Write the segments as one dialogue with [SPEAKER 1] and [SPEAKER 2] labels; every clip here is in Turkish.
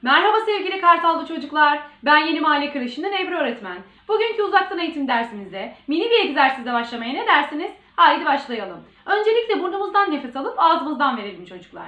[SPEAKER 1] Merhaba sevgili Kartallı çocuklar. Ben Yeni Mahalle Kreşi'nden Ebru öğretmen. Bugünkü uzaktan eğitim dersimizde mini bir egzersizle başlamaya ne dersiniz? Haydi başlayalım. Öncelikle burnumuzdan nefes alıp ağzımızdan verelim çocuklar.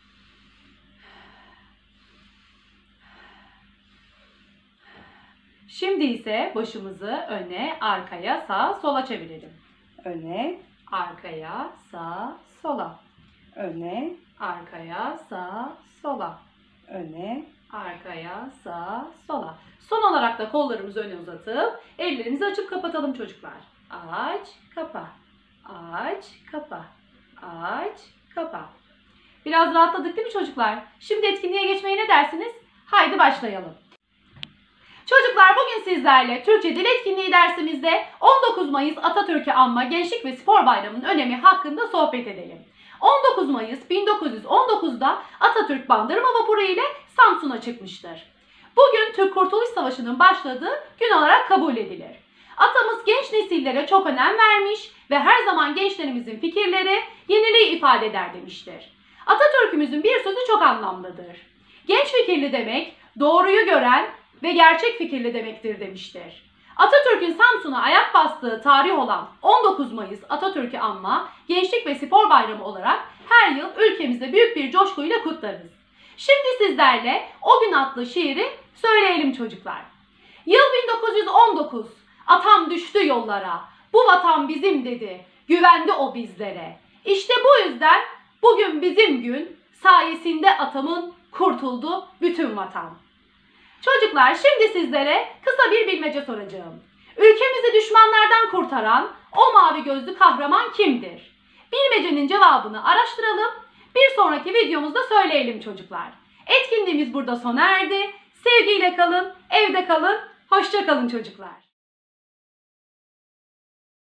[SPEAKER 1] Şimdi ise başımızı öne, arkaya, sağa, sola çevirelim. Öne, arkaya, sağa, sola. Öne, arkaya, sağa, sola. Öne, arkaya, sağa, sola. Son olarak da kollarımızı öne uzatıp ellerimizi açıp kapatalım çocuklar. Aç, kapa. Aç, kapa. Aç, kapa. Biraz rahatladık değil mi çocuklar? Şimdi etkinliğe geçmeye ne dersiniz? Haydi başlayalım. Çocuklar bugün sizlerle Türkçe Dil Etkinliği dersimizde 19 Mayıs Atatürk'ü anma Gençlik ve Spor Bayramı'nın önemi hakkında sohbet edelim. 19 Mayıs 1919'da Atatürk Bandırma Vapuru ile Samsun'a çıkmıştır. Bugün Türk Kurtuluş Savaşı'nın başladığı gün olarak kabul edilir. Atamız genç nesillere çok önem vermiş ve her zaman gençlerimizin fikirleri yeniliği ifade eder demiştir. Atatürk'ümüzün bir sözü çok anlamlıdır. Genç fikirli demek doğruyu gören ve gerçek fikirli demektir demiştir. Atatürk'ün Samsun'a ayak bastığı tarih olan 19 Mayıs Atatürk'ü anma Gençlik ve Spor Bayramı olarak her yıl ülkemizde büyük bir coşkuyla kutlarız. Şimdi sizlerle O Gün adlı şiiri söyleyelim çocuklar. Yıl 1919, atam düştü yollara, bu vatan bizim dedi, güvendi o bizlere. İşte bu yüzden bugün bizim gün, sayesinde atamın kurtuldu bütün vatan. Çocuklar şimdi sizlere kısa bir bilmece soracağım. Ülkemizi düşmanlardan kurtaran o mavi gözlü kahraman kimdir? Bilmecenin cevabını araştıralım. Bir sonraki videomuzda söyleyelim çocuklar. Etkinliğimiz burada sona erdi. Sevgiyle kalın, evde kalın, hoşça kalın çocuklar.